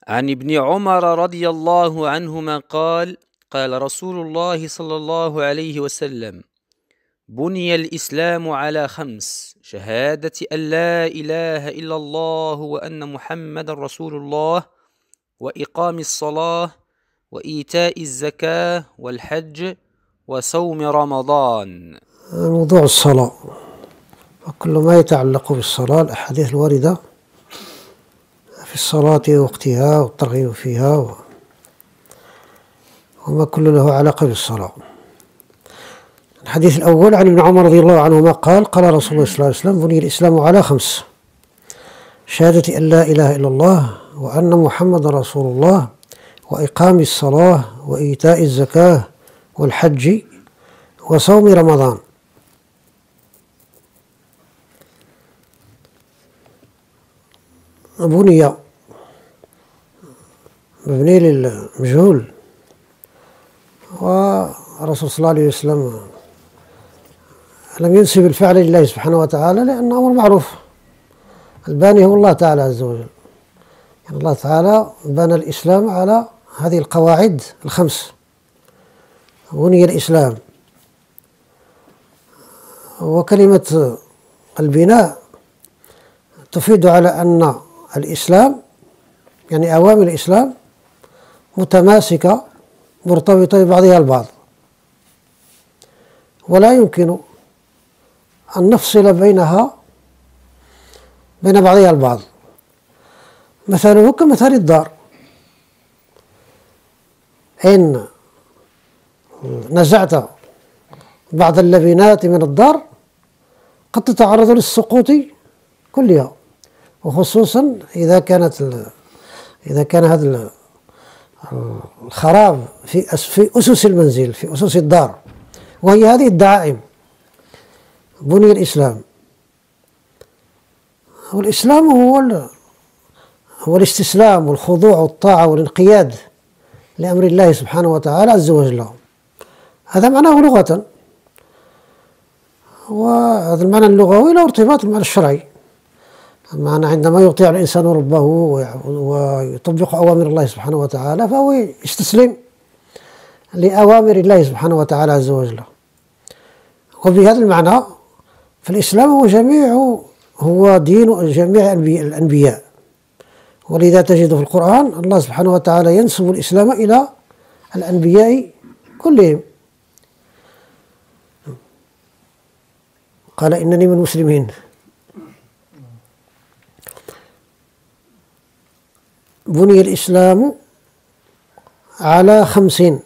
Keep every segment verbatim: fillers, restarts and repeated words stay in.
عن ابن عمر رضي الله عنهما قال قال رسول الله صلى الله عليه وسلم: بني الإسلام على خمس: شهادة أن لا إله إلا الله وأن محمد رسول الله، وإقام الصلاة، وإيتاء الزكاة، والحج، وصوم رمضان. موضوع الصلاة وكل ما يتعلق بالصلاة، الأحاديث الواردة في الصلاة ووقتها والترغيب فيها وما كل له علاقة بالصلاة. الحديث الأول عن ابن عمر رضي الله عنهما قال قال رسول الله صلى الله عليه وسلم: بني الإسلام على خمس: شهادة أن لا إله إلا الله وأن محمد رسول الله، وإقام الصلاة، وإيتاء الزكاة، والحج، وصوم رمضان. بني مبني للمجهول، والرسول صلى الله عليه وسلم لم ينسب الفعل لله سبحانه وتعالى لأنه أمر معروف. الباني هو الله تعالى عز وجل، يعني الله تعالى بنى الإسلام على هذه القواعد الخمس. بني الإسلام، وكلمة البناء تفيد على أن الإسلام يعني أوامر الإسلام متماسكة مرتبطة ببعضها البعض، ولا يمكن أن نفصل بينها بين بعضها البعض. مثله كمثال الدار، إن نزعت بعض اللبنات من الدار قد تتعرض للسقوط كلها، وخصوصا إذا كانت إذا كان هذا الخراب في في أسس المنزل، في أسس الدار، وهي هذه الدعائم. بني الإسلام، والإسلام هو هو الاستسلام والخضوع والطاعة والانقياد لأمر الله سبحانه وتعالى عز وجل. هذا معناه لغة، وهذا المعنى اللغوي له ارتباط بالمعنى الشرعي. معنى عندما يطيع الإنسان ربه ويطبق أوامر الله سبحانه وتعالى فهو يستسلم لأوامر الله سبحانه وتعالى عز وجل. وبهذا المعنى فالإسلام هو جميع هو دين جميع الأنبياء، ولذا تجد في القرآن الله سبحانه وتعالى ينسب الإسلام إلى الأنبياء كلهم. قال: إنني من المسلمين. بني الإسلام على خمسين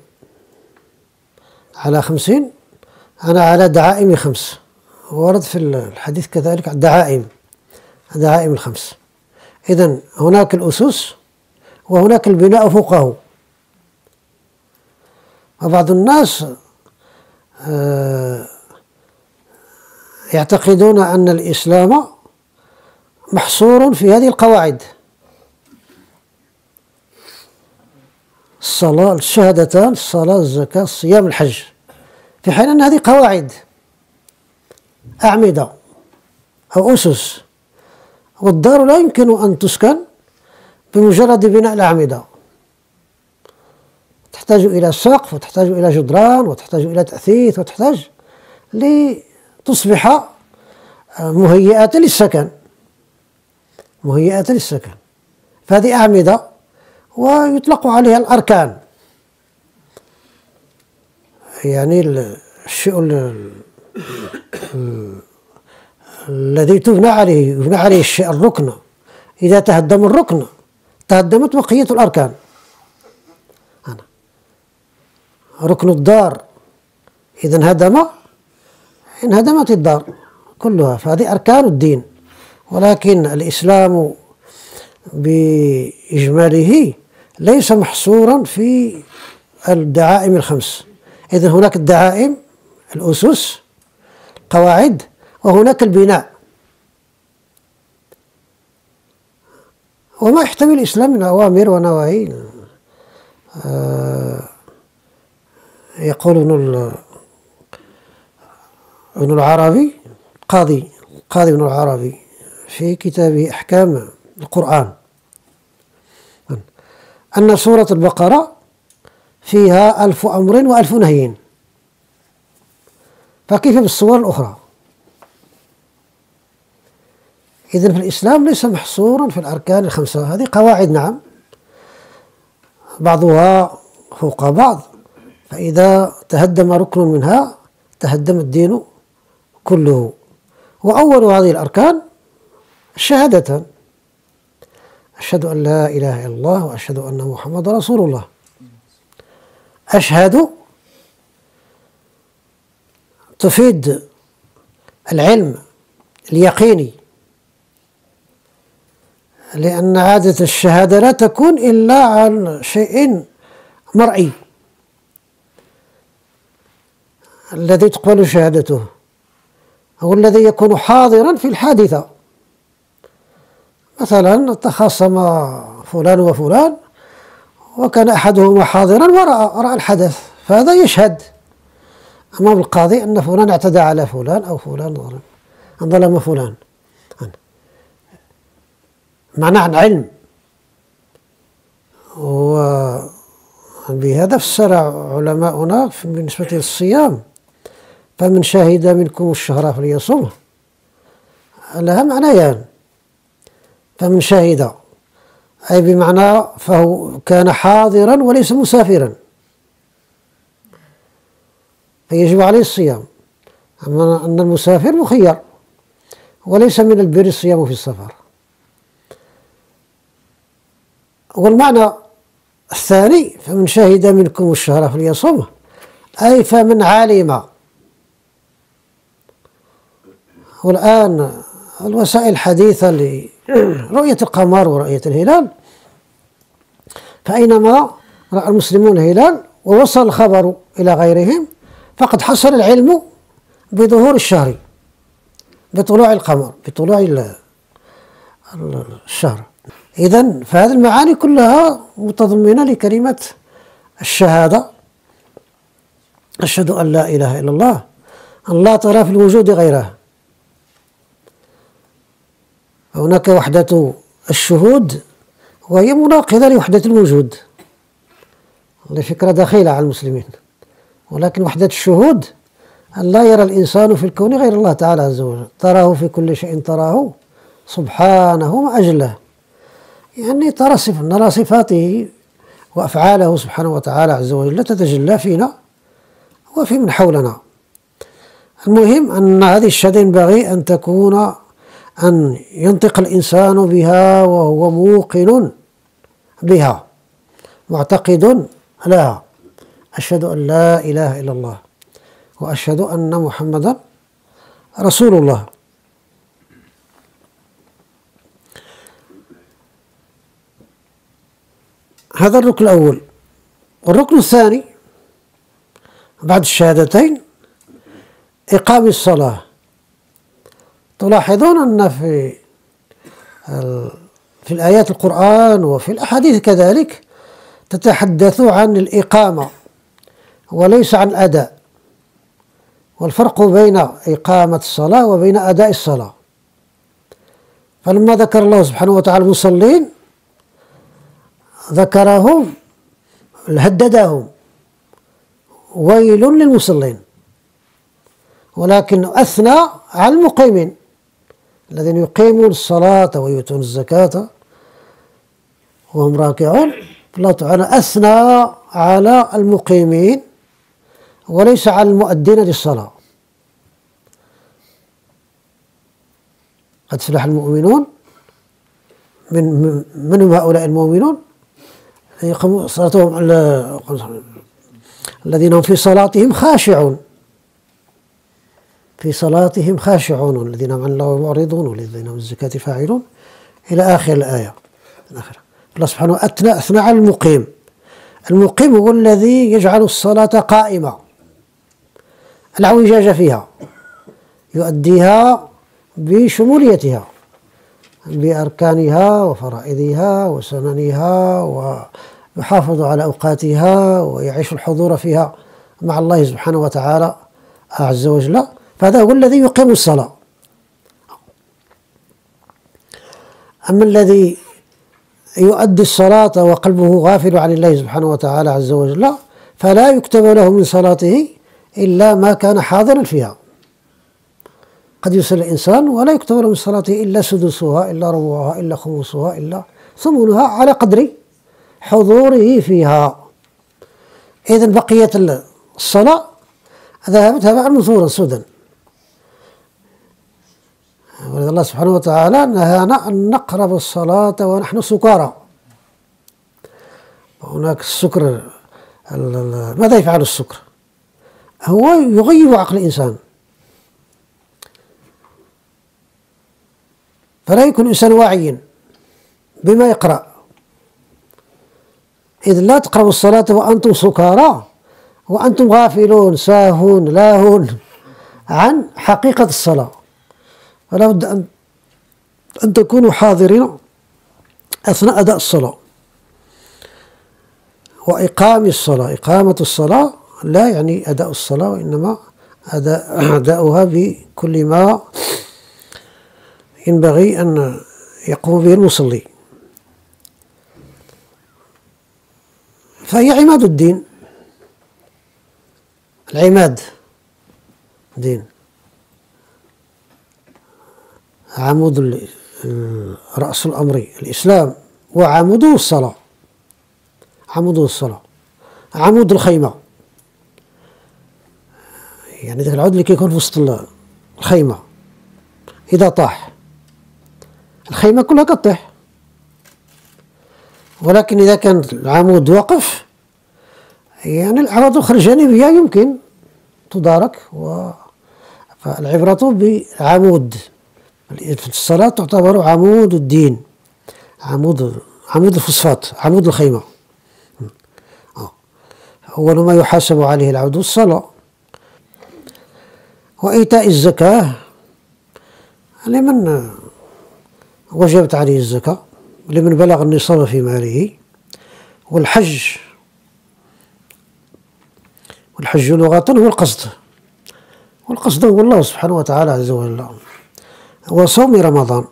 على خمسين أنا على دعائم خمس. ورد في الحديث كذلك دعائم دعائم الخمس. إذن هناك الأسس وهناك البناء فوقه. وبعض الناس يعتقدون أن الإسلام محصور في هذه القواعد: الصلاة، الشهادتان، الصلاة، الزكاة، الصيام، الحج، في حين أن هذه قواعد، أعمدة أو أسس، والدار لا يمكن أن تسكن بمجرد بناء الأعمدة، تحتاج إلى سقف، وتحتاج إلى جدران، وتحتاج إلى تأثيث، وتحتاج لتصبح مهيئة للسكن مهيئة للسكن فهذه أعمدة، ويطلق عليها الأركان، يعني الشيء الذي تبنى عليه يبنى عليه الشيء الركن. إذا تهدم الركن تهدمت بقية الأركان. ركن الدار إذا انهدم انهدمت الدار كلها، فهذه أركان الدين. ولكن الإسلام بإجماله ليس محصورا في الدعائم الخمس. إذن هناك الدعائم، الأسس، القواعد، وهناك البناء. وما يحتوي الإسلام من أوامر ونواهي. آه يقول ابن ابن العربي قاضي قاضي ابن العربي في كتابه أحكام القرآن: أن سورة البقرة فيها ألف أمر وألف نهي، فكيف بالصور الأخرى؟ إذن في الإسلام ليس محصورا في الأركان الخمسة، هذه قواعد نعم بعضها فوق بعض، فإذا تهدم ركن منها تهدم الدين كله. وأول هذه الأركان الشهادتان، أشهد أن لا إله إلا الله وأشهد أن محمد رسول الله. أشهد تفيد العلم اليقيني، لأن عادة الشهادة لا تكون إلا عن شيء مرئي الذي تقبل شهادته، هو الذي يكون حاضرا في الحادثة. مثلا تخاصم فلان وفلان وكان أحدهما حاضرا ورأى رأى الحدث، فهذا يشهد أمام القاضي أن فلان اعتدى على فلان أو فلان ظلم ظلم فلان، معنى عن علم. وبهذا فسر علماؤنا بالنسبة للصيام فمن شهد منكم الشهر فليصومه، لها معنيان. فمن شهد أي بمعنى فهو كان حاضرا وليس مسافرا فيجب عليه الصيام، أما أن المسافر مخير وليس من البر الصيام في السفر. والمعنى الثاني فمن شهد منكم الشهر فليصومه، أي فمن علم. والآن الوسائل الحديثة لرؤية القمر ورؤية الهلال، فأينما رأى المسلمون الهلال ووصل الخبر إلى غيرهم فقد حصل العلم بظهور الشهر، بطلوع القمر، بطلوع الشهر. إذن فهذه المعاني كلها متضمنة لكلمة الشهادة، أشهد أن لا إله إلا الله، أن لا ترى في الوجود غيره. هناك وحدة الشهود وهي مناقضة لوحدة الوجود، هذه فكرة دخيلة على المسلمين. ولكن وحدة الشهود أن لا يرى الإنسان في الكون غير الله تعالى عز وجل، تراه في كل شيء تراه سبحانه وأجله، يعني ترى صفة نرى صفاته وأفعاله سبحانه وتعالى عز وجل تتجلى فينا وفي من حولنا. المهم أن هذه الشهادة ينبغي أن تكون أن ينطق الإنسان بها وهو موقن بها معتقد لها، أشهد أن لا إله إلا الله وأشهد أن محمدا رسول الله. هذا الركن الأول. والركن الثاني بعد الشهادتين إقام الصلاة. تلاحظون أن في في الآيات القرآن وفي الأحاديث كذلك تتحدث عن الإقامة وليس عن الأداء، والفرق بين إقامة الصلاة وبين أداء الصلاة. فلما ذكر الله سبحانه وتعالى المصلين ذكرهم هددهم ويل للمصلين، ولكن أثنى على المقيمين الذين يقيمون الصلاة ويؤتون الزكاة وهم راكعون. الله تعالى أثنى على المقيمين وليس على المؤدين للصلاة. قد فلح المؤمنون، من من هم هؤلاء المؤمنون؟ يقيمون صلاتهم الذين هم في صلاتهم خاشعون، في صلاتهم خاشعون، الذين هم عن الله معرضون والذين هم الزكاة فاعلون إلى آخر الآية. الله سبحانه أثنى أثنى على المقيم. المقيم هو الذي يجعل الصلاة قائمة لا اعوجاج فيها، يؤديها بشموليتها بأركانها وفرائضها وسننها، ويحافظ على أوقاتها ويعيش الحضور فيها مع الله سبحانه وتعالى عز وجل. فهذا هو الذي يقيم الصلاة. أما الذي يؤدي الصلاة وقلبه غافل عن الله سبحانه وتعالى عز وجل فلا يكتب له من صلاته إلا ما كان حاضرا فيها. قد يصلي الإنسان ولا يكتب له من صلاته إلا سدسها إلا ربعها إلا خمسها إلا ثمنها على قدر حضوره فيها. إذن بقية الصلاة ذهبت هباء منثورا سدى. ولذا الله سبحانه وتعالى نهانا أن نقرب الصلاة ونحن سكارى. هناك السكر ماذا يفعل السكر؟ هو يغيب عقل الإنسان، فلا يكون الإنسان واعيا بما يقرأ. إذ لا تقربوا الصلاة وأنتم سكارى وأنتم غافلون ساهون لاهون عن حقيقة الصلاة. فلا بد أن أن تكونوا حاضرين أثناء أداء الصلاة وإقام الصلاة. إقامة الصلاة لا يعني أداء الصلاة، وإنما أداء أداؤها بكل ما ينبغي أن يقوم به المصلي. فهي عماد الدين، العماد دين، عمود رأس الأمر الإسلام، وعموده الصلاة، عموده الصلاة، عمود الخيمة، يعني ذاك العود اللي كيكون في وسط الخيمة إذا طاح الخيمة كلها كطيح، ولكن إذا كان العمود واقف يعني الأعراض الأخرى الجانبية يمكن تدارك. و فالعبرة بالعمود في الصلاة تعتبر عمود الدين، عمود عمود الفوسفات، عمود الخيمة. أول ما يحاسب عليه العبد الصلاة. وإيتاء الزكاة لمن وجبت عليه الزكاة، لمن بلغ النصاب في ماله. والحج، والحج لغة هو القصد، والقصد هو الله سبحانه وتعالى عز وجل، وصوم رمضان.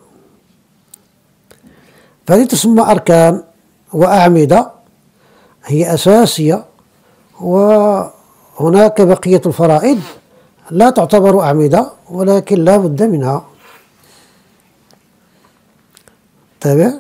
فهذه تسمى أركان وأعمدة، هي أساسية. وهناك بقية الفرائض لا تعتبر أعمدة ولكن لا بد منها. تابع.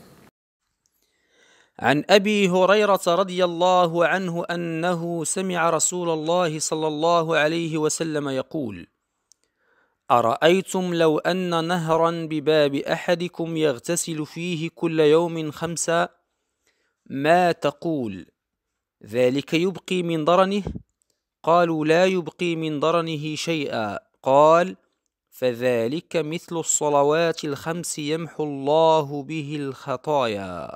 عن أبي هريرة رضي الله عنه أنه سمع رسول الله صلى الله عليه وسلم يقول: أرأيتم لو أن نهرا بباب أحدكم يغتسل فيه كل يوم خمسا ما تقول؟ ذلك يبقي من ضرنه؟ قالوا لا يبقي من ضرنه شيئا. قال: فذلك مثل الصلوات الخمس يمحو الله به الخطايا.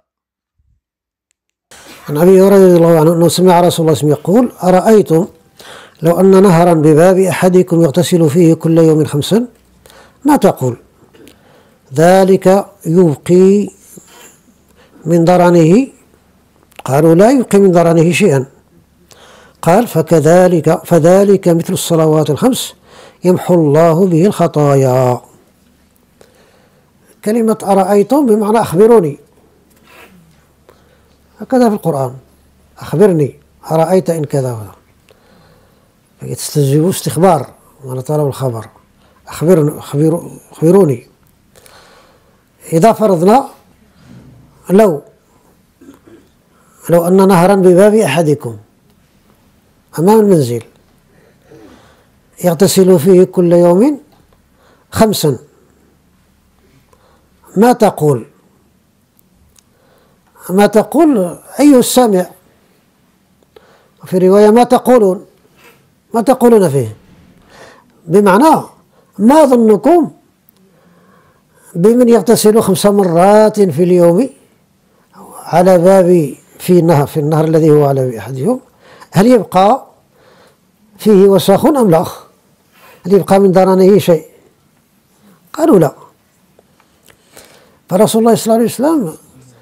عن أبي هريرة رضي الله عنه أنه سمع رسول الله يقول: أرأيتم لو أن نهرا بباب أحدكم يغتسل فيه كل يوم خمسا ما تقول؟ ذلك يبقي من ضرنه؟ قالوا لا يبقي من ضرنه شيئا. قال: فكذلك فذلك مثل الصلوات الخمس يمحو الله به الخطايا. كلمة أرأيتم بمعنى أخبروني، هكذا في القرآن: أخبرني أرأيت إن كذا وذا. تستجيبوا استخبار، وأنا طلب الخبر. أخبرني أخبروني. إذا فرضنا لو لو أن نهرا بباب أحدكم أمام المنزل يغتسل فيه كل يوم خمسا ما تقول؟ ما تقول أيها السامع؟ وفي رواية ما تقولون؟ ما تقولون فيه؟ بمعنى ما ظنكم بمن يغتسل خمس مرات في اليوم على باب في النهر في النهر الذي هو على باب أحدهم؟ هل يبقى فيه وساخ أم لا؟ هل يبقى من ضرنه شيء؟ قالوا لا. فرسول الله صلى الله عليه وسلم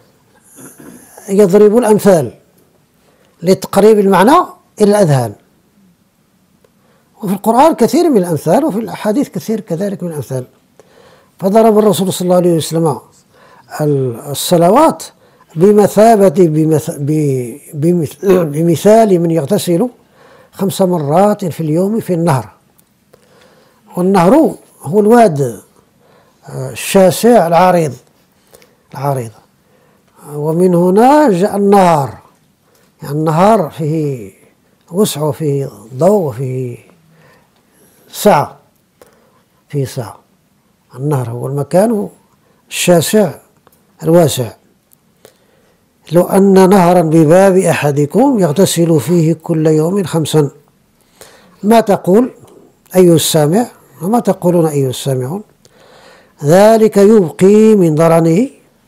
يضرب الأمثال لتقريب المعنى إلى الأذهان، وفي القرآن كثير من الأمثال، وفي الأحاديث كثير كذلك من الأمثال. فضرب الرسول صلى الله عليه وسلم الصلوات بمثابة بمث... بمث... بمثال من يغتسل خمس مرات في اليوم في النهر. والنهر هو الواد الشاسع العريض العريض ومن هنا جاء النهار، يعني النهار فيه وسع وفيه ضوء وفيه سعة، فيه سعة. النهر هو المكان الشاسع الواسع. لو أن نهرا بباب أحدكم يغتسل فيه كل يوم خمسا، ما تقول أيها السامع وما تقولون أيها السامعون؟ ذلك يبقي من ضرنه،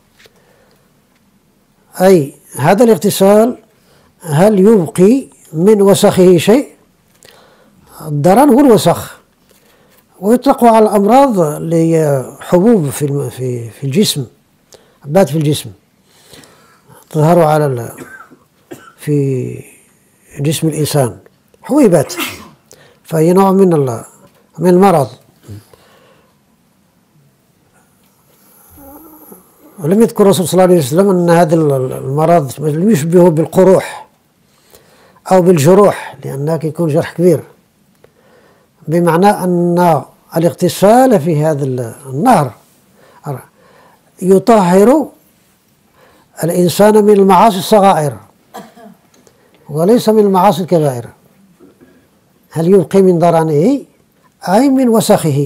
أي هذا الاغتسال هل يبقي من وسخه شيء؟ الضرن هو الوسخ، ويطلق على الأمراض لحبوب في في في الجسم، حبات في الجسم تظهر على في جسم الإنسان، حبيبات، فهي نوع من من المرض. ولم يذكر الرسول صلى الله عليه وسلم أن هذا المرض لم يشبهه بالقروح أو بالجروح، لأنه يكون جرح كبير، بمعنى أن الاغتسال في هذا النهر يطهر الإنسان من المعاصي الصغائر وليس من المعاصي الكبائر. هل يبقي من ضرنه أي من وسخه؟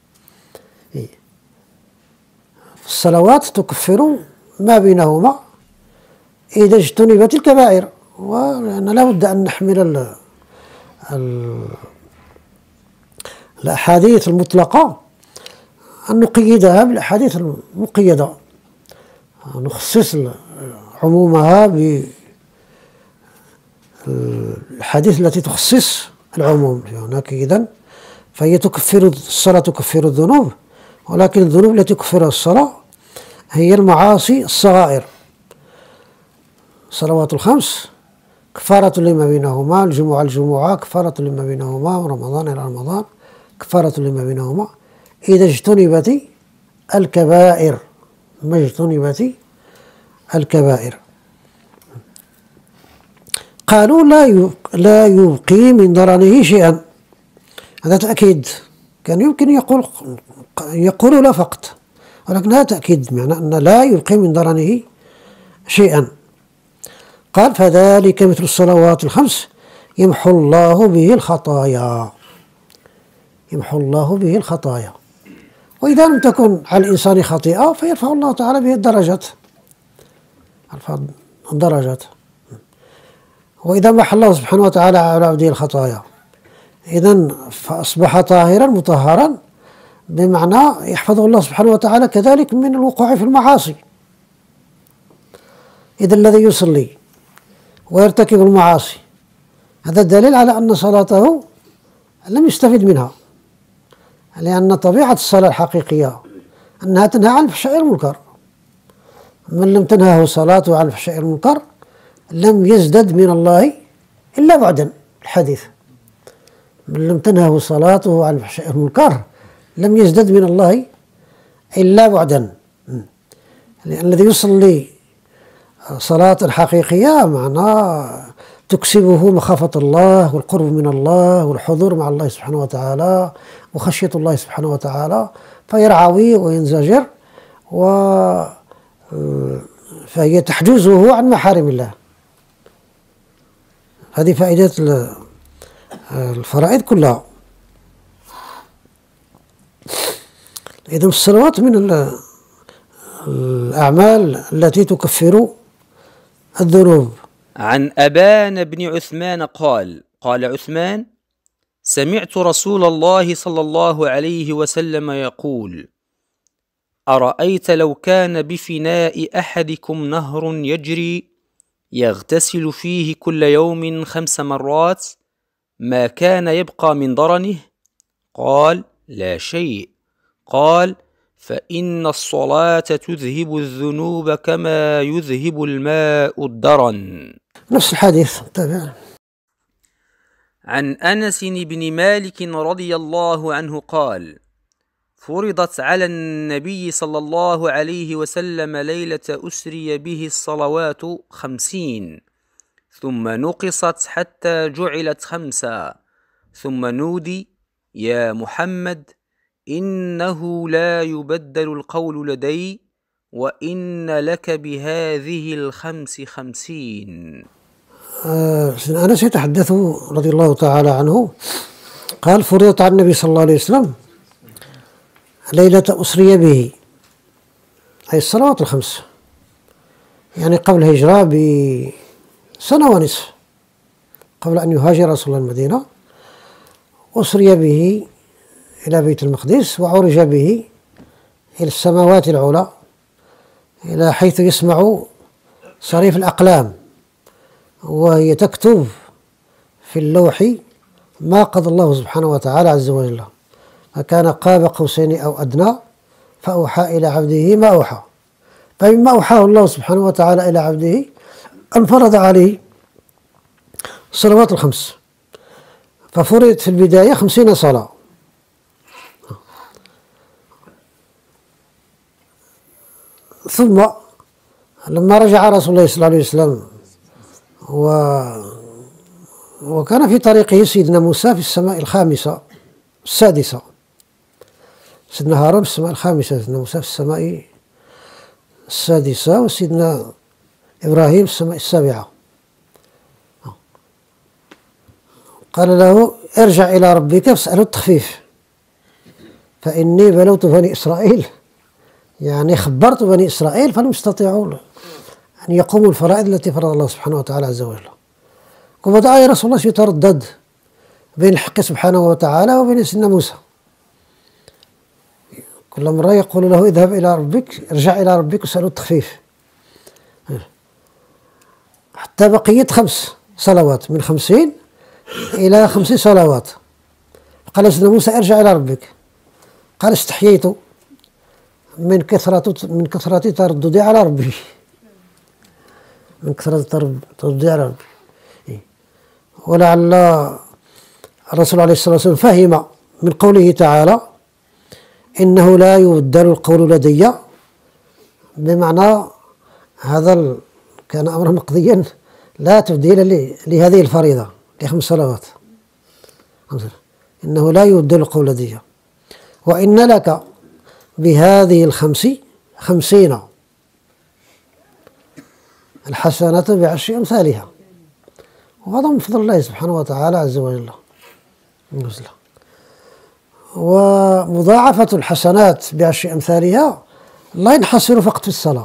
الصلوات تكفر ما بينهما إذا اجتنبت الكبائر، ولأن لا بد أن نحمل ال ال الأحاديث المطلقة أن نقيدها بالأحاديث المقيدة، نخصص عمومها بالأحاديث التي تخصص العموم. هناك إذن فهي تكفر الصلاة، تكفر الذنوب، ولكن الذنوب التي تكفرها الصلاة هي المعاصي الصغائر. صلوات الخمس كفارة لما بينهما، الجمعة الجمعة كفارة لما بينهما، ورمضان إلى رمضان كفارة لما بينهما إذا اجتنبت الكبائر، ما اجتنبت الكبائر. قالوا لا لا يبقي من ضرنه شيئا، هذا تأكيد. كان يمكن يقول يقول لا فقط، ولكن هذا تأكيد، بمعنى أن لا يبقي من ضرنه شيئا. قال فذلك مثل الصلوات الخمس يمحو الله به الخطايا، يمحو الله به الخطايا. وإذا لم تكن على الإنسان خطيئة فيرفع الله تعالى به الدرجات، يرفع الدرجات. وإذا محى الله سبحانه وتعالى على عبده الخطايا إذن فأصبح طاهرا مطهرا، بمعنى يحفظه الله سبحانه وتعالى كذلك من الوقوع في المعاصي. إذا الذي يصلي ويرتكب المعاصي هذا دليل على أن صلاته لم يستفد منها، لأن طبيعة الصلاة الحقيقية أنها تنهى عن الفحشاء والمنكر. من لم تنهه صلاته عن الفحشاء والمنكر لم يزدد من الله إلا بعدا. الحديث من لم تنهه صلاته عن الفحشاء والمنكر لم يزدد من الله إلا بعدا. لأن الذي يصلي صلاة حقيقية معناه تكسبه مخافة الله والقرب من الله والحضور مع الله سبحانه وتعالى وخشية الله سبحانه وتعالى، فيرعوي وينزجر، و فهي تحجزه عن محارم الله. هذه فائدة الفرائض كلها. إذن الصلوات من الأعمال التي تكفر الذنوب. عن أبان بن عثمان قال قال عثمان: سمعت رسول الله صلى الله عليه وسلم يقول: أرأيت لو كان بفناء أحدكم نهر يجري يغتسل فيه كل يوم خمس مرات ما كان يبقى من ضرنه؟ قال: لا شيء. قال: فإن الصلاة تذهب الذنوب كما يذهب الماء الدرن. نفس الحديث. طبعا. عن أنس بن مالك رضي الله عنه قال: فرضت على النبي صلى الله عليه وسلم ليلة أسري به الصلوات خمسين، ثم نقصت حتى جعلت خمسا، ثم نودي: يا محمد إنه لا يبدل القول لدي وإن لك بهذه الخمس خمسين. آه أنس يتحدث رضي الله تعالى عنه قال: فرضت على النبي صلى الله عليه وسلم ليلة أسري به، أي الصلوات الخمس، يعني قبل الهجرة بسنة ونصف، قبل أن يهاجر رسول الله المدينة، أسري به إلى بيت المقدس وعرج به إلى السماوات العلى، إلى حيث يسمع صريف الأقلام وهي تكتب في اللوح ما قضى الله سبحانه وتعالى عز وجل، فكان قاب قوسين أو أدنى فأوحى إلى عبده ما أوحى. فمما أوحاه الله سبحانه وتعالى إلى عبده أن فرض عليه الصلوات الخمس، ففرضت في البداية خمسين صلاة، ثم لما رجع رسول الله صلى الله عليه وسلم و وكان في طريقه سيدنا موسى في السماء الخامسة السادسة، سيدنا هارون في السماء الخامسة، سيدنا موسى في السماء السادسة، وسيدنا إبراهيم في السماء السابعة. قال له: ارجع إلى ربك فاسأله التخفيف، فإني بلوت بني إسرائيل، يعني خبرت بني إسرائيل فلم يستطيعوا أن يقوموا الفرائض التي فرض الله سبحانه وتعالى عز وجل. وبدأ رسول الله يتردد بين الحق سبحانه وتعالى وبين سيدنا موسى، كل مرة يقول له: اذهب إلى ربك، ارجع إلى ربك واسأله التخفيف، حتى بقيت خمس صلوات، من خمسين إلى خمس صلوات. قال سيدنا موسى: ارجع إلى ربك. قال: استحييت من كثرة من كثرة ترددي على ربي، من كثرة ترددي على ربي. ولعل الرسول عليه الصلاة والسلام فهم من قوله تعالى: إنه لا يبدل القول لدي، بمعنى هذا كان أمرا مقضيا، لا تبديل لهذه الفريضة لخمس صلوات، إنه لا يبدل القول لدي وإن لك بهذه الخمس خمسين، الحسنة بعشر أمثالها. وهذا من فضل الله سبحانه وتعالى عز وجل. ومضاعفة الحسنات بعشر أمثالها لا ينحصر فقط في الصلاة.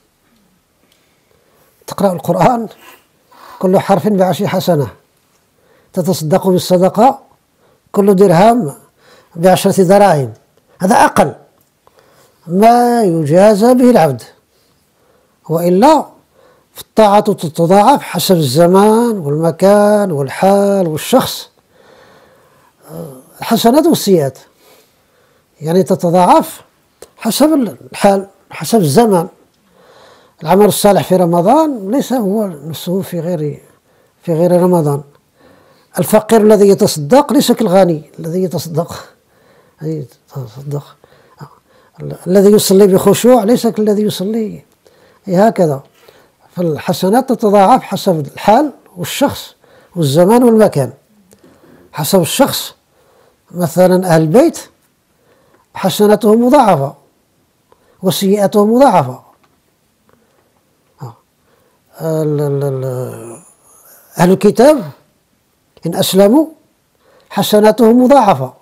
تقرأ القرآن كل حرف بعشر حسنة، تتصدق بالصدقة كل درهم بعشرة دراهم، هذا أقل ما يجازى به العبد. وإلا فالطاعة تتضاعف حسب الزمان والمكان والحال والشخص، الحسنات والسيئات يعني تتضاعف حسب الحال حسب الزمان. العمل الصالح في رمضان ليس هو نفسه في غير في غير رمضان. الفقير الذي يتصدق ليس كالغني الذي يتصدق يتصدق الذي يصلي بخشوع ليس كالذي يصلي هكذا. فالحسنات تتضاعف حسب الحال والشخص والزمان والمكان. حسب الشخص مثلا أهل البيت حسناتهم مضاعفة وسيئاتهم مضاعفة. أهل الكتاب إن أسلموا حسناتهم مضاعفة.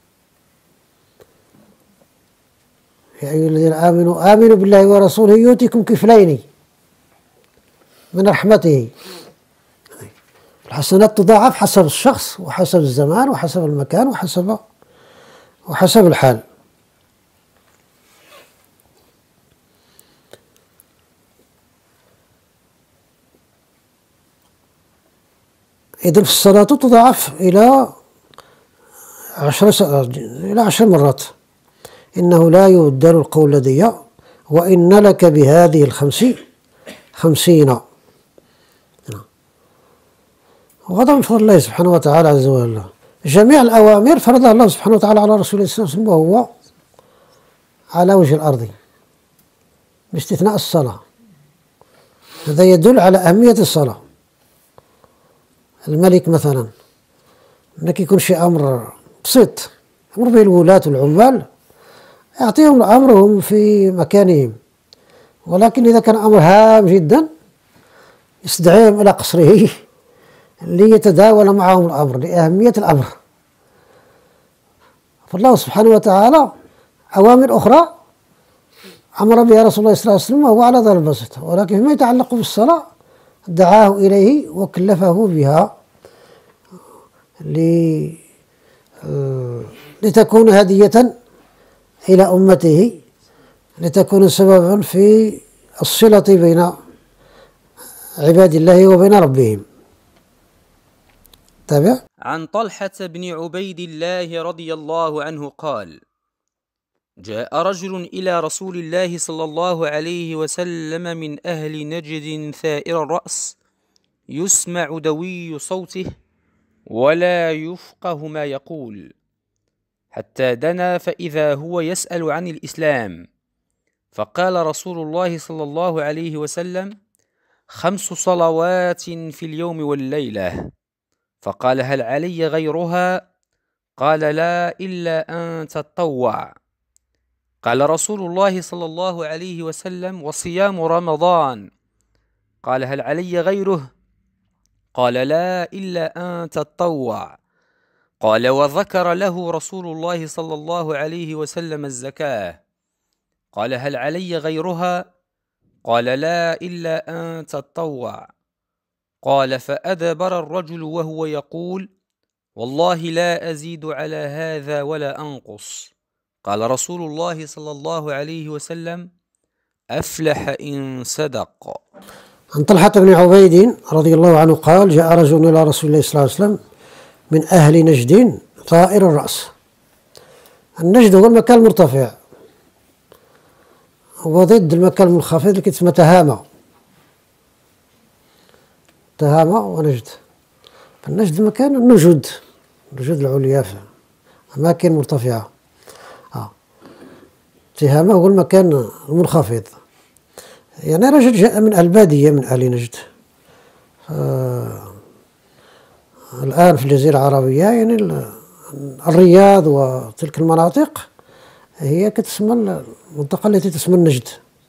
يا أيها الذين آمنوا آمنوا بالله ورسوله يؤتكم كفلين من رحمته. الحسنات تضاعف حسب الشخص وحسب الزمان وحسب المكان وحسب وحسب الحال. إذن في الصلاة تضاعف إلى عشر إلى عشر مرات. إنه لا يبدل القول لدي وإن لك بهذه الخمس خمسين. وهذا من فضل الله سبحانه وتعالى عز وجل. جميع الأوامر فرضها الله سبحانه وتعالى على رسوله صلى الله عليه وسلم وهو على وجه الأرض باستثناء الصلاة. هذا يدل على أهمية الصلاة. الملك مثلا انك يكون شي أمر بسيط، أمر به الولاة والعمال، يعطيهم أمرهم في مكانهم، ولكن إذا كان أمر هام جدا يستدعيهم إلى قصره ليتداول معهم الأمر لأهمية الأمر. فالله سبحانه وتعالى أوامر أخرى أمر بها رسول الله صلى الله عليه وسلم وهو على ظهر البسط، ولكن فيما يتعلق بالصلاة دعاه إليه وكلفه بها لتكون هدية إلى أمته، لتكون سببا في الصلة بين عباد الله وبين ربهم. تابع. عن طلحة بن عبيد الله رضي الله عنه قال: جاء رجل إلى رسول الله صلى الله عليه وسلم من أهل نجد ثائر الرأس يسمع دوي صوته ولا يفقه ما يقول، حتى دنا فإذا هو يسأل عن الإسلام، فقال رسول الله صلى الله عليه وسلم: خمس صلوات في اليوم والليلة. فقال: هل علي غيرها؟ قال: لا إلا أن تتطوع. قال رسول الله صلى الله عليه وسلم: وصيام رمضان. قال: هل علي غيره؟ قال: لا إلا أن تتطوع. قال: وذكر له رسول الله صلى الله عليه وسلم الزكاة. قال: هل علي غيرها؟ قال: لا إلا أن تتطوع. قال: فأدبر الرجل وهو يقول: والله لا أزيد على هذا ولا أنقص. قال رسول الله صلى الله عليه وسلم: أفلح إن صدق. عن طلحة بن عبيد رضي الله عنه قال: جاء رجل إلى رسول الله صلى الله عليه وسلم من أهل نجد ثائر الرأس. النجد هو المكان المرتفع، وضد المكان المنخفض اللي كتسمى تهامة. تهامة ونجد. النجد مكان النجود، النجود العليا في أماكن مرتفعة. آه. تهامة هو المكان المنخفض. يعني رجل جاء من البادية من أهل نجد. آه. الآن في الجزيرة العربية يعني الرياض وتلك المناطق هي كتسمى المنطقة التي تسمى النجد،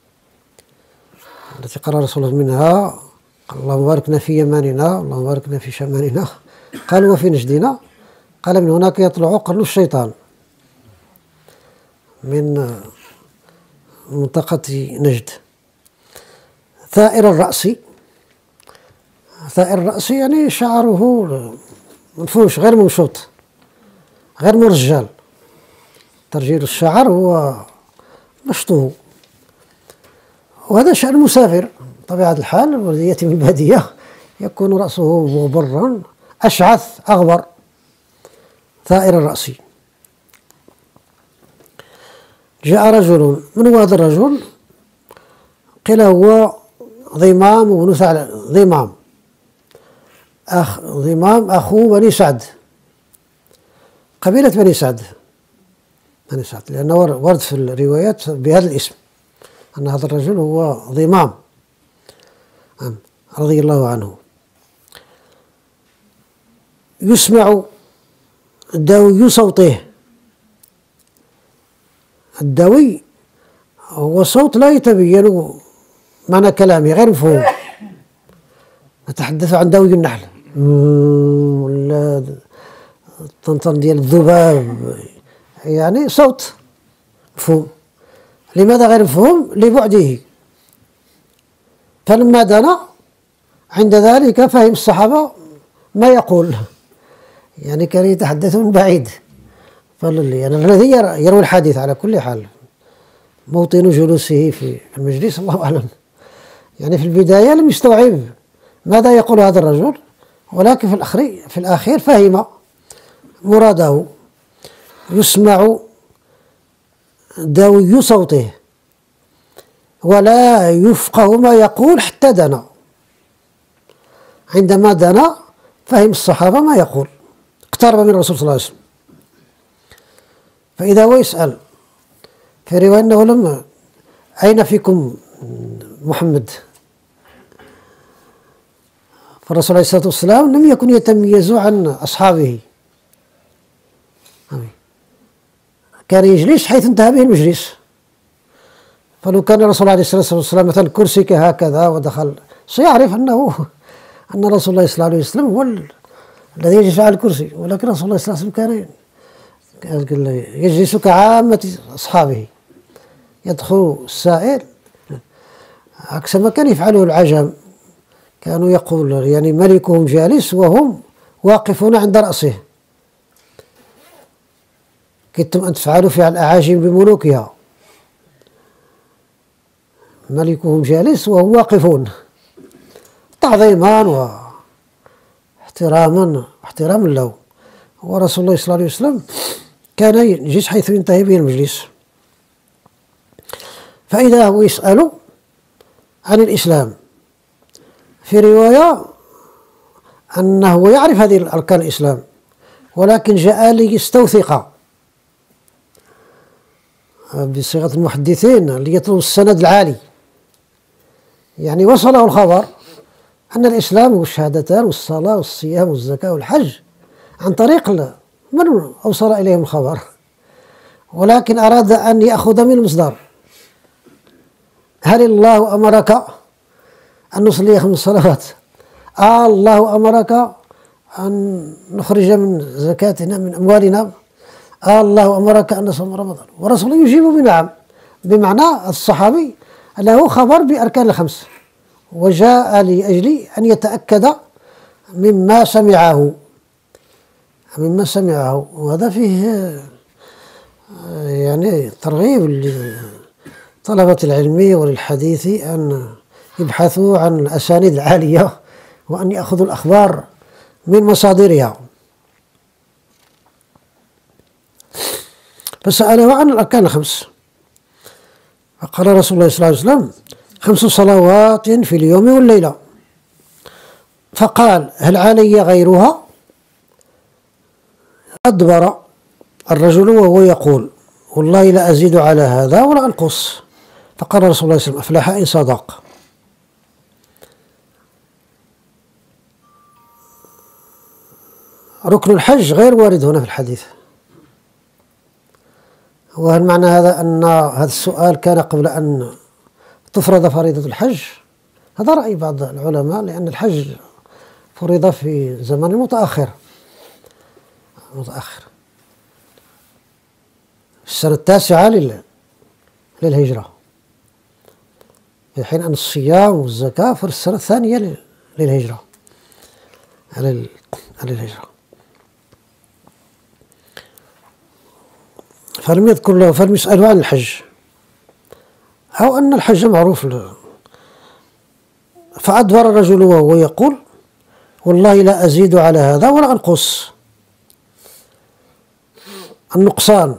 التي قال رسول الله منها: اللهم باركنا في يماننا، اللهم باركنا في شمالنا، قال: وفي نجدنا. قال: من هناك يطلع قرن الشيطان، من منطقة نجد. ثائر الرأس، ثائر الرأس يعني شعره منفوش غير منشوط غير مرجل. ترجيل الشعر هو مشطه، وهذا شأن المسافر طبيعة الحال. والذي يأتي من البادية يكون رأسه مغبرا أشعث أغبر، ثائر الرأس. جاء رجل، من هو هذا الرجل؟ قيل هو ضمام بن ثعلب. ضمام أخ ضمام أخو بني سعد، قبيلة بني سعد، بني سعد، لأنه ورد في الروايات بهذا الاسم أن هذا الرجل هو ضمام رضي الله عنه. يسمع دوي صوته. الدوي هو صوت لا يتبين معنى كلامه، غير مفهوم. نتحدث عن دوي النحل ولا الطنطن ديال الذباب، يعني صوت مفهوم. لماذا غير مفهوم؟ لبعده. فلما دنا عند ذلك فهم الصحابة ما يقول، يعني كان يتحدث من بعيد. يعني الذي يروي الحديث على كل حال موطن جلوسه في المجلس الله أعلم، يعني في البداية لم يستوعب ماذا يقول هذا الرجل، ولكن في الأخير في الأخير فهم مراده. يسمع دوي صوته ولا يفقه ما يقول حتى دنا. عندما دنا فهم الصحابة ما يقول، اقترب من الرسول صلى الله عليه وسلم. فإذا هو يسأل في رواية أنه لم أين فيكم محمد؟ فالرسول عليه الصلاة والسلام لم يكن يتميز عن أصحابه، كان يجلس حيث انتهى به المجلس. فلو كان الرسول عليه الصلاة والسلام مثلا كرسي كهكذا ودخل سيعرف أنه أن رسول الله صلى الله عليه وسلم هو الذي يجلس على الكرسي، ولكن رسول الله صلى الله عليه وسلم كان يجلس كعامة أصحابه، يدخل السائل عكس ما كان يفعله العجم، كانوا يقول يعني ملكهم جالس وهم واقفون عند رأسه، كدتم أن تفعلوا فعل الأعاجم بملوكها، ملكهم جالس وهم واقفون تعظيما واحتراما احتراما له. ورسول الله صلى الله عليه وسلم كان يجلس حيث ينتهي به المجلس. فإذا هو يسأل عن الإسلام، في رواية أنه يعرف هذه أركان الإسلام ولكن جاء ليستوثق بصيغة المحدثين ليطلب السند العالي، يعني وصله الخبر أن الإسلام هو الشهادتان والصلاة والصيام والزكاة والحج عن طريق من أوصل إليهم الخبر، ولكن أراد أن يأخذ من المصدر. هل الله أمرك أن نصلي خمس صلوات؟ آه الله أمرك أن نخرج من زكاتنا من أموالنا؟ آه الله أمرك أن نصوم رمضان؟ ورسوله يجيب بنعم، بمعنى الصحابي له خبر بأركان الخمس وجاء لأجل أن يتأكد مما سمعه مما سمعه وهذا فيه يعني ترغيب لطلبة العلم وللحديث أن يبحثوا عن الأسانيد العالية وأن يأخذوا الأخبار من مصادرها. فسأله عن الأركان الخمس فقال رسول الله صلى الله عليه وسلم: خمس صلوات في اليوم والليلة. فقال: هل علي غيرها؟ أدبر الرجل وهو يقول: والله لا أزيد على هذا ولا أنقص. فقال رسول الله صلى الله عليه وسلم: أفلح إن صدق. ركن الحج غير وارد هنا في الحديث. وهل معنى هذا أن هذا السؤال كان قبل أن تفرض فريضة الحج؟ هذا رأي بعض العلماء، لأن الحج فرض في زمن متأخر متأخر في السنة التاسعة للهجرة، في حين أن الصيام والزكاة في السنة الثانية للهجرة على الهجرة. فلم يذكر له فلم يسأله عن الحج أو أن الحج معروف له. فأدبر الرجل وهو يقول: والله لا أزيد على هذا ولا أنقص. النقصان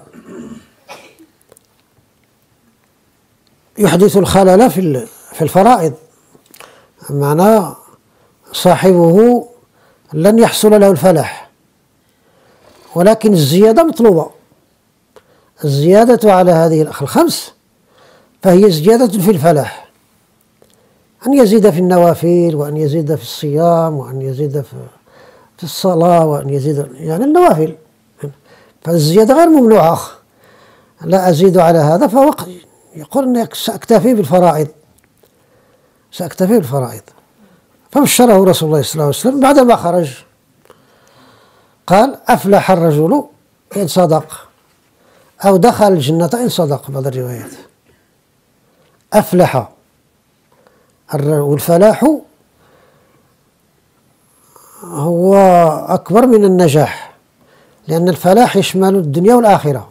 يحدث الخلل في في الفرائض، معناه صاحبه لن يحصل له الفلاح، ولكن الزيادة مطلوبة. الزيادة على هذه الخمس فهي زيادة في الفلاح، أن يزيد في النوافل وأن يزيد في الصيام وأن يزيد في في الصلاة وأن يزيد يعني النوافل، فالزيادة غير ممنوعة. لا أزيد على هذا، فهو يقول أنك سأكتفي بالفرائض سأكتفي بالفرائض. فبشره رسول الله صلى الله عليه وسلم بعدما خرج قال: أفلح الرجل إن صدق، أو دخل الجنة إن صدق، بعض الروايات. أفلح، والفلاح هو أكبر من النجاح، لأن الفلاح يشمل الدنيا والآخرة،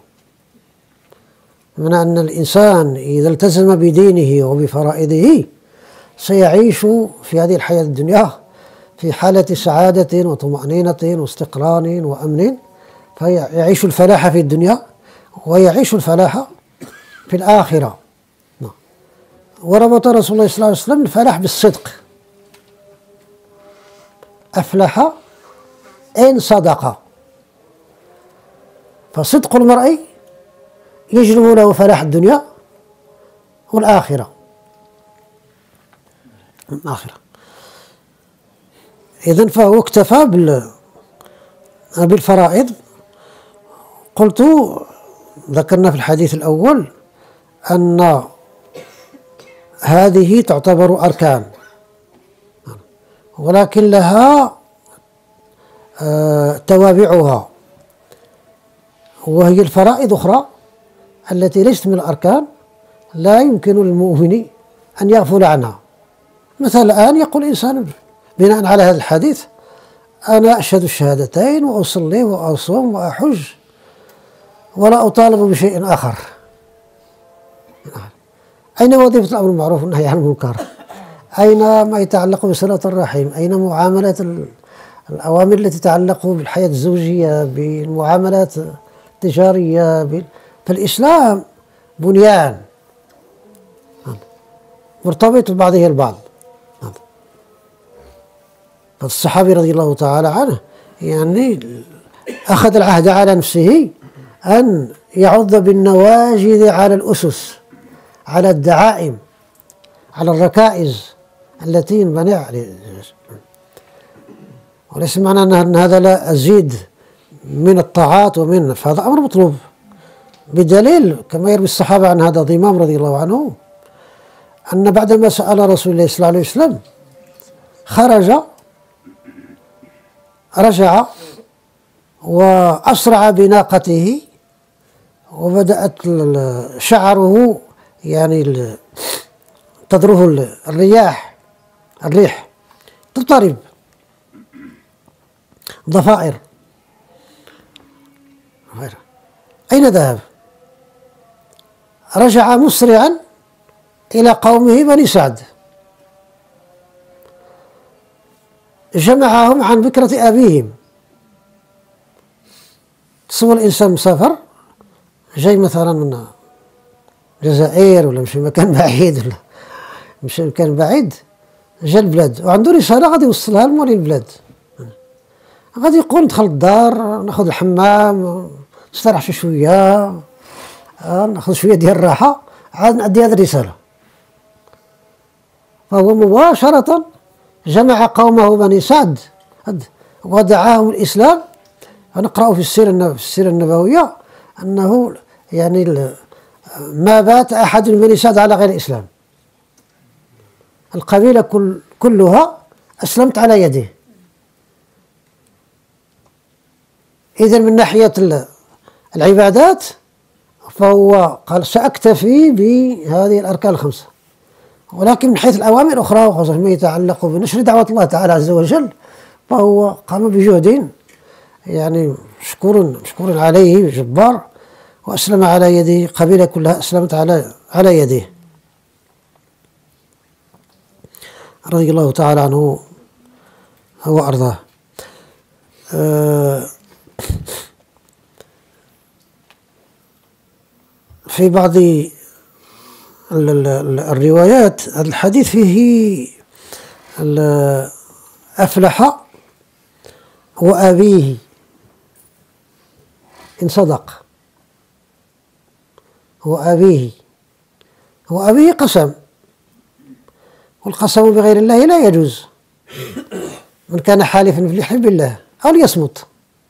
من أن الإنسان إذا التزم بدينه وبفرائضه سيعيش في هذه الحياة الدنيا في حالة سعادة وطمأنينة واستقرار وأمن، فيعيش الفلاح في الدنيا ويعيش الفلاح في الآخرة. وربط رسول الله صلى الله عليه وسلم الفلاح بالصدق: أفلح إن صدق. فصدق المرء يجلب له فلاح الدنيا والآخرة الآخرة. إذن فهو اكتفى بالفرائض. قلت ذكرنا في الحديث الأول أن هذه تعتبر أركان، ولكن لها توابعها، وهي الفرائض أخرى التي ليست من الأركان لا يمكن للمؤمن أن يغفل عنها. مثلا الآن يقول إنسان بناء على هذا الحديث: أنا أشهد الشهادتين وأصلي وأصوم وأحج ولا أطالب بشيء آخر. أين وظيفة الأمر بالمعروف والنهي عن المنكر؟ أين ما يتعلق بصلة الرحم؟ أين معاملة الأوامر التي تتعلق بالحياة الزوجية، بالمعاملات التجارية؟ فالإسلام بنيان مرتبط ببعضه البعض. فالصحابي رضي الله تعالى عنه يعني أخذ العهد على نفسه أن يعض بالنواجذ على الأسس، على الدعائم، على الركائز التي ينبني عليه. وليس معنى أن هذا لا أزيد من الطاعات ومن، فهذا أمر مطلوب، بدليل كما يروي الصحابة عن هذا ضمام رضي الله عنه أن بعدما سأل رسول الله صلى الله عليه وسلم خرج رجع وأسرع بناقته، وبدأت شعره يعني تضربه الرياح الريح تضطرب ضفائر. أين ذهب؟ رجع مسرعا إلى قومه بني سعد، جمعهم عن بكرة أبيهم. تصور الإنسان مسافر جاي مثلا من الجزائر ولا مش مكان بعيد ولا مش مكان بعيد، جا البلاد وعنده رسالة غادي يوصلها لمولي البلاد، غادي يقول ندخل الدار ناخذ الحمام نستريح شي شوية ناخذ شوية ديال الراحة عاد نأدي هذه الرسالة. فهو مباشرة جمع قومه بني سعد ودعاهم الإسلام. ونقرأ في السيرة في السيرة النبوية أنه يعني ما بات أحد من بني سعد على غير الإسلام، القبيلة كل كلها أسلمت على يده. إذن من ناحية العبادات فهو قال سأكتفي بهذه الأركان الخمسة، ولكن من حيث الأوامر الأخرى وخاصة ما يتعلق بنشر دعوة الله تعالى عز وجل فهو قام بجهد يعني مشكور مشكور عليه جبار، وأسلم على يده، قبيلة كلها أسلمت على على يده رضي الله تعالى عنه وأرضاه. أه في بعض الروايات الحديث فيه أفلح وأبيه إن صدق. وأبيه وأبيه قسم، والقسم بغير الله لا يجوز. من كان حالفا فليحلف بالله أو ليصمت،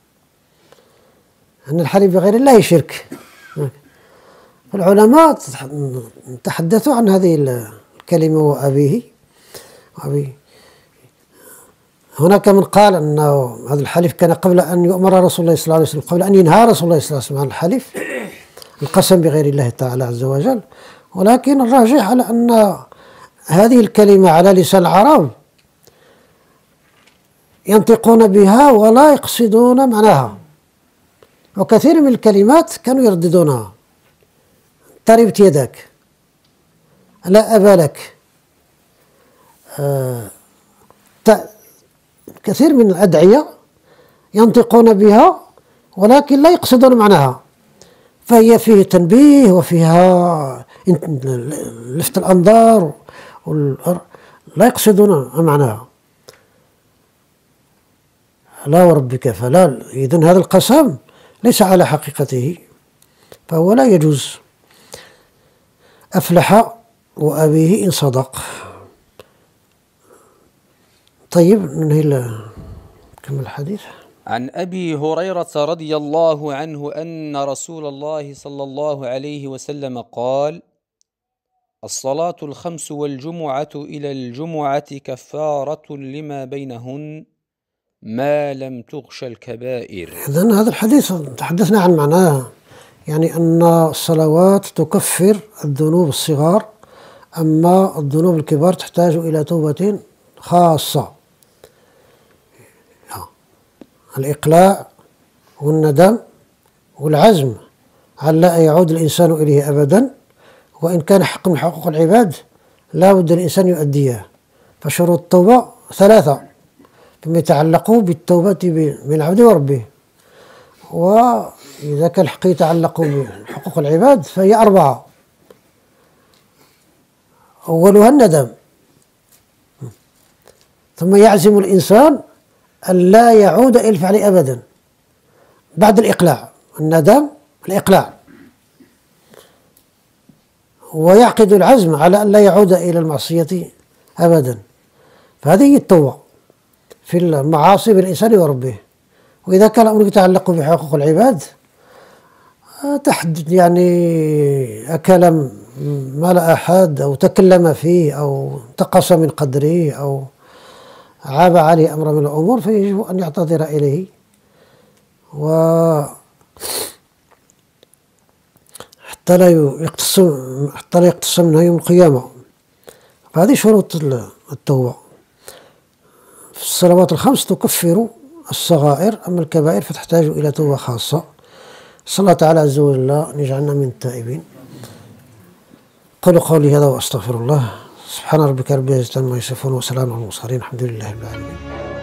أن الحلف بغير الله شرك. العلماء تحدثوا عن هذه الكلمة وأبيه وأبيه. هناك من قال أن هذا الحلف كان قبل أن يؤمر رسول الله صلى الله عليه وسلم، قبل أن ينهى رسول الله صلى الله عليه وسلم عن الحلف القسم بغير الله تعالى عز وجل. ولكن الراجح على أن هذه الكلمة على لسان العرب ينطقون بها ولا يقصدون معناها، وكثير من الكلمات كانوا يرددونها: تربت يدك، لا أبا لك، آه كثير من الأدعية ينطقون بها ولكن لا يقصدون معناها، فهي فيه تنبيه وفيها لفت الأنظار لا يقصدون معناها. لا وربك فلا. إذن هذا القسم ليس على حقيقته، فهو لا يجوز. أفلح وأبيه إن صدق. طيب ننهي كمل الحديث. عن أبي هريرة رضي الله عنه أن رسول الله صلى الله عليه وسلم قال: الصلاة الخمس والجمعة إلى الجمعة كفارة لما بينهن ما لم تغش الكبائر. إذن هذا الحديث تحدثنا عن معناه، يعني أن الصلوات تكفر الذنوب الصغار، أما الذنوب الكبار تحتاج إلى توبة خاصة. الإقلاع والندم والعزم على لا يعود الإنسان إليه أبدا، وإن كان حق من حقوق العباد لا بد الإنسان يؤديه. فشروط التوبة ثلاثة فيما يتعلق بالتوبة بين العبد وربه، وإذا كان الحق يتعلق بحقوق العباد فهي أربعة. أولها الندم، ثم يعزم الإنسان أن لا يعود إلى الفعل أبدا بعد الإقلاع. الندم الإقلاع، ويعقد العزم على أن لا يعود إلى المعصية أبدا. فهذه هي التوبة في المعاصي بالإنسان وربه. وإذا كان الأمر يتعلق بحقوق العباد تحدث يعني أكل مال أحد أو تكلم فيه أو انتقص من قدره أو عاب عليه أمر من الأمور، فيجب أن يعتذر إليه و حتى لا يقتص حتى لا يقتص منها يوم القيامة. فهذه شروط التوبة. في الصلوات الخمس تكفر الصغائر، أما الكبائر فتحتاج إلى توبة خاصة. صلى الله تعالى عز وجل أن يجعلنا من التائبين. قولوا قولي هذا وأستغفر الله. سبحان ربك رب العزة عما يصفون وسلام على المرسلين الحمد لله رب العالمين.